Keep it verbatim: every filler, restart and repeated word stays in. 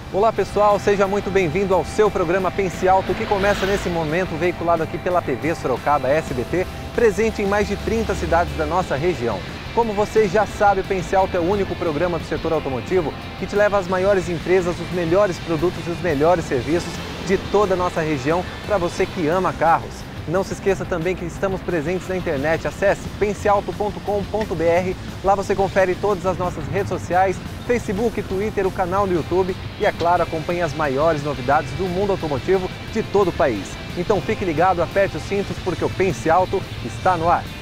Olá pessoal, seja muito bem-vindo ao seu programa Pense Alto, que começa nesse momento veiculado aqui pela T V Sorocaba S B T, presente em mais de trinta cidades da nossa região. Como vocês já sabem, o Pense Alto é o único programa do setor automotivo que te leva às maiores empresas, os melhores produtos e os melhores serviços de toda a nossa região para você que ama carros. Não se esqueça também que estamos presentes na internet. Acesse pense alto ponto com ponto br. Lá você confere todas as nossas redes sociais, Facebook, Twitter, o canal no YouTube e, é claro, acompanhe as maiores novidades do mundo automotivo de todo o país. Então fique ligado, aperte os cintos porque o Pense Alto está no ar.